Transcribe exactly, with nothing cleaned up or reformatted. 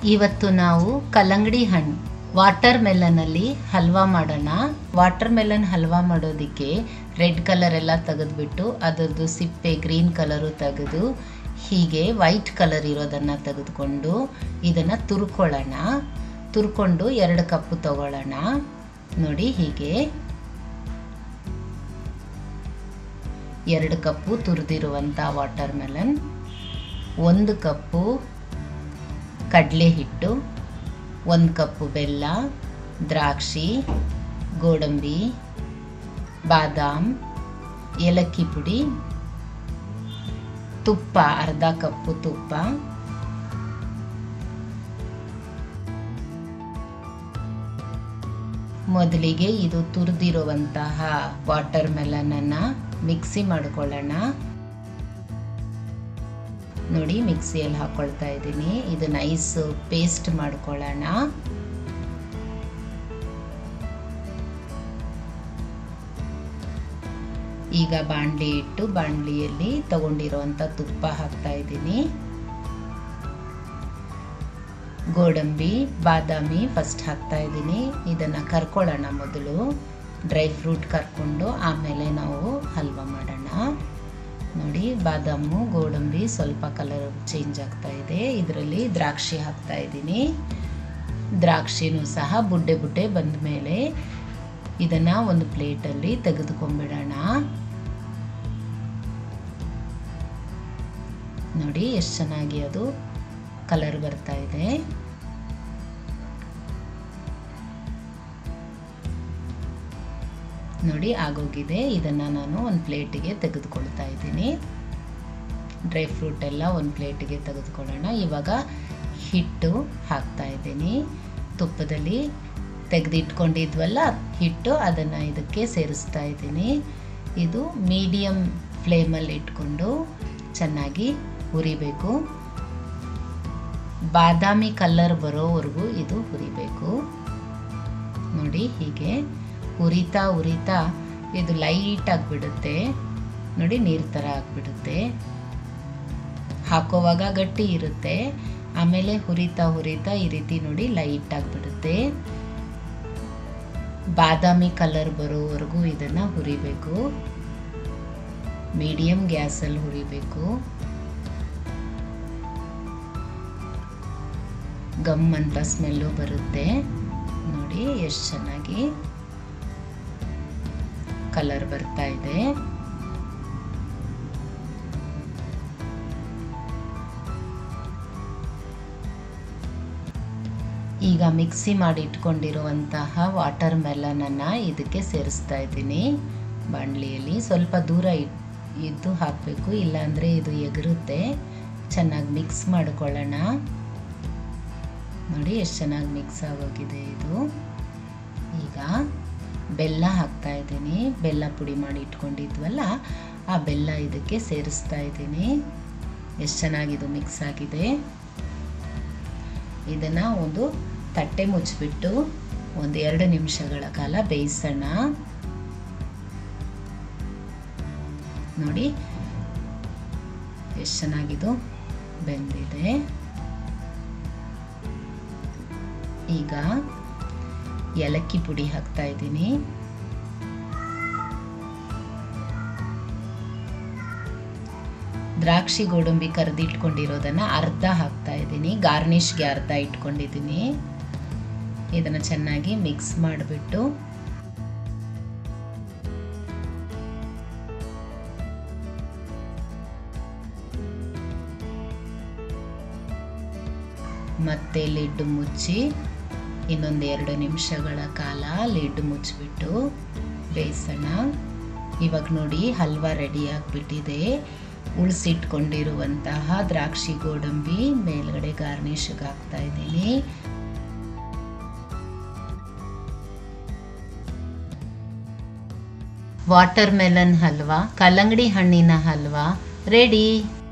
ಇವತ್ತು ನಾವು ಕಲ್ಲಂಗಡಿ ಹಣ್ಣು ವಾಟರ್ ಮೆಲನಲ್ಲಿ ಹಲ್ವಾ ಮಾಡೋಣ. ವಾಟರ್ ಮೆಲನ್ ಹಲ್ವಾ ಮಾಡೋದಕ್ಕೆ ರೆಡ್ ಕಲರ್ ಎಲ್ಲ ತೆಗೆದುಬಿಟ್ಟು ಅದರದ್ದು ಸಿಪ್ಪೆ ಗ್ರೀನ್ ಕಲರು ತೆಗೆದು ಹೀಗೆ ವೈಟ್ ಕಲರ್ ಇರೋದನ್ನು ತೆಗೆದುಕೊಂಡು ಇದನ್ನು ತುರ್ಕೊಳ್ಳೋಣ. ತುರ್ಕೊಂಡು ಎರಡು ಕಪ್ಪು ತಗೊಳ್ಳೋಣ. ನೋಡಿ ಹೀಗೆ ಎರಡು ಕಪ್ಪು ತುರಿದಿರುವಂಥ ವಾಟರ್ ಮೆಲನ್, ಒಂದು ಕಪ್ಪು ಕಡಲೆ ಹಿಟ್ಟು, ಒಂದು ಕಪ್ಪು ಬೆಲ್ಲ, ದ್ರಾಕ್ಷಿ, ಗೋಡಂಬಿ, ಬಾದಾಮ್, ಏಲಕ್ಕಿ ಪುಡಿ, ತುಪ್ಪ ಅರ್ಧ ಕಪ್ಪು ತುಪ್ಪ, ಮೊದಲಿಗೆ ಇದು ತುರಿದಿರುವಂತಹ ವಾಟರ್ ಮೆಲನನ್ನು ಮಿಕ್ಸಿ ಮಾಡ್ಕೊಳ್ಳೋಣ. ನೋಡಿ ಮಿಕ್ಸಿಯಲ್ಲಿ ಹಾಕೊಳ್ತಾ ಇದ್ದೀನಿ. ಇದು ನೈಸ್ ಪೇಸ್ಟ್ ಮಾಡ್ಕೊಳ್ಳೋಣ. ಈಗ ಬಾಣಲಿ ಇಟ್ಟು ಬಾಣಲಿಯಲ್ಲಿ ತಗೊಂಡಿರುವಂಥ ತುಪ್ಪ ಹಾಕ್ತಾ ಇದ್ದೀನಿ. ಗೋಡಂಬಿ ಬಾದಾಮಿ ಫಸ್ಟ್ ಹಾಕ್ತಾ ಇದ್ದೀನಿ. ಇದನ್ನು ಕರ್ಕೊಳ್ಳೋಣ. ಮೊದಲು ಡ್ರೈ ಫ್ರೂಟ್ ಕರ್ಕೊಂಡು ಆಮೇಲೆ ನಾವು ಹಲ್ವಾ ಮಾಡೋಣ. ನೋಡಿ ಬಾದಾಮು ಗೋಡಂಬಿ ಸ್ವಲ್ಪ ಕಲರ್ ಚೇಂಜ್ ಆಗ್ತಾ ಇದೆ. ಇದರಲ್ಲಿ ದ್ರಾಕ್ಷಿ ಹಾಕ್ತಾ ಇದ್ದೀನಿ. ದ್ರಾಕ್ಷಿನೂ ಸಹ ಬುಡ್ಡೆ ಬುಡ್ಡೆ ಬಂದ ಮೇಲೆ ಇದನ್ನು ಒಂದು ಪ್ಲೇಟಲ್ಲಿ ತೆಗೆದುಕೊಂಡ್ಬಿಡೋಣ. ನೋಡಿ ಎಷ್ಟು ಚೆನ್ನಾಗಿ ಅದು ಕಲರ್ ಬರ್ತಾ ಇದೆ. ನೋಡಿ ಆಗೋಗಿದೆ. ಇದನ್ನು ನಾನು ಒಂದು ಪ್ಲೇಟಿಗೆ ತೆಗೆದುಕೊಳ್ತಾ ಇದ್ದೀನಿ. ಡ್ರೈ ಫ್ರೂಟ್ ಎಲ್ಲ ಒಂದು ಪ್ಲೇಟಿಗೆ ತೆಗೆದುಕೊಳ್ಳೋಣ. ಇವಾಗ ಹಿಟ್ಟು ಹಾಕ್ತಾ ಇದ್ದೀನಿ. ತುಪ್ಪದಲ್ಲಿ ತೆಗೆದಿಟ್ಕೊಂಡಿದ್ವಲ್ಲ ಹಿಟ್ಟು, ಅದನ್ನು ಇದಕ್ಕೆ ಸೇರಿಸ್ತಾ ಇದ್ದೀನಿ. ಇದು ಮೀಡಿಯಮ್ ಫ್ಲೇಮಲ್ಲಿ ಇಟ್ಕೊಂಡು ಚೆನ್ನಾಗಿ ಹುರಿಬೇಕು. ಬಾದಾಮಿ ಕಲರ್ ಬರೋವರೆಗೂ ಇದು ಹುರಿಬೇಕು. ನೋಡಿ ಹೀಗೆ ಹುರಿತಾ ಹುರಿತಾ ಇದು ಲೈಟ್ ಆಗಿಬಿಡುತ್ತೆ. ನೋಡಿ ನೀರು ಥರ ಆಗಿಬಿಡುತ್ತೆ. ಹಾಕೋವಾಗ ಗಟ್ಟಿ ಇರುತ್ತೆ, ಆಮೇಲೆ ಹುರಿತಾ ಹುರಿತಾ ಈ ರೀತಿ ನೋಡಿ ಲೈಟ್ ಆಗಿಬಿಡುತ್ತೆ. ಬಾದಾಮಿ ಕಲರ್ ಬರೋವರೆಗೂ ಇದನ್ನು ಹುರಿಬೇಕು. ಮೀಡಿಯಮ್ ಗ್ಯಾಸಲ್ಲಿ ಹುರಿಬೇಕು. ಗಮ್ ಅಂತ ಸ್ಮೆಲ್ಲು ಬರುತ್ತೆ. ನೋಡಿ ಎಷ್ಟು ಚೆನ್ನಾಗಿ ಕಲರ್ ಬರ್ತಾ ಇದೆ. ಈಗ ಮಿಕ್ಸಿ ಮಾಡಿ ಇಟ್ಕೊಂಡಿರುವಂತಹ ವಾಟರ್ ಮೆಲನನ್ನು ಇದಕ್ಕೆ ಸೇರಿಸ್ತಾ ಇದ್ದೀನಿ. ಬಾಣಲಿಯಲ್ಲಿ ಸ್ವಲ್ಪ ದೂರ ಇದ್ದು ಹಾಕಬೇಕು, ಇಲ್ಲಾಂದರೆ ಇದು ಎಗರುತ್ತೆ. ಚೆನ್ನಾಗಿ ಮಿಕ್ಸ್ ಮಾಡಿಕೊಳ್ಳೋಣ. ನೋಡಿ ಎಷ್ಟು ಚೆನ್ನಾಗಿ ಮಿಕ್ಸ್ ಆಗೋಗಿದೆ ಇದು. ಈಗ ಬೆಲ್ಲ ಹಾಕ್ತಾ ಇದ್ದೀನಿ. ಬೆಲ್ಲ ಪುಡಿ ಮಾಡಿ ಇಟ್ಕೊಂಡಿದ್ವಲ್ಲ ಆ ಬೆಲ್ಲ ಇದಕ್ಕೆ ಸೇರಿಸ್ತಾ ಇದ್ದೀನಿ. ಎಷ್ಟು ಚೆನ್ನಾಗಿದು ಮಿಕ್ಸ್ ಆಗಿದೆ. ಇದನ್ನು ಒಂದು ತಟ್ಟೆ ಮುಚ್ಚಿಬಿಟ್ಟು ಒಂದು ಎರಡು ನಿಮಿಷಗಳ ಕಾಲ ಬೇಯಿಸೋಣ. ನೋಡಿ ಎಷ್ಟು ಚೆನ್ನಾಗಿದು ಬೆಂದಿದೆ. ಈಗ ಏಲಕ್ಕಿ ಪುಡಿ ಹಾಕ್ತಾ ಇದ್ದೀನಿ. ದ್ರಾಕ್ಷಿ ಗೋಡಂಬಿ ಕರೆದಿಟ್ಕೊಂಡಿರೋದನ್ನು ಅರ್ಧ ಹಾಕ್ತಾ ಇದ್ದೀನಿ. ಗಾರ್ನಿಷ್ಗೆ ಅರ್ಧ ಇಟ್ಕೊಂಡಿದ್ದೀನಿ. ಇದನ್ನು ಚೆನ್ನಾಗಿ ಮಿಕ್ಸ್ ಮಾಡಿಬಿಟ್ಟು ಮತ್ತೆ ಲಿಡ್ ಮುಚ್ಚಿ ಇನ್ನೊಂದು ಎರಡು ನಿಮಿಷಗಳ ಕಾಲ ಲಿಡ್ ಮುಚ್ಚಿಬಿಟ್ಟು ಬೇಯಿಸೋಣ. ಇವಾಗ ನೋಡಿ ಹಲ್ವಾ ರೆಡಿ ಆಗಿಬಿಟ್ಟಿದೆ. ಉಳಿಸಿಟ್ಕೊಂಡಿರುವಂತಹ ದ್ರಾಕ್ಷಿ ಗೋಡಂಬಿ ಮೇಲ್ಗಡೆ ಗಾರ್ನಿಷ್ಗೆ ಹಾಕ್ತಾ ಇದ್ದೀನಿ. ವಾಟರ್ ಮೆಲನ್ ಹಲ್ವಾ, ಕಲ್ಲಂಗಡಿ ಹಣ್ಣಿನ ಹಲ್ವಾ ರೆಡಿ.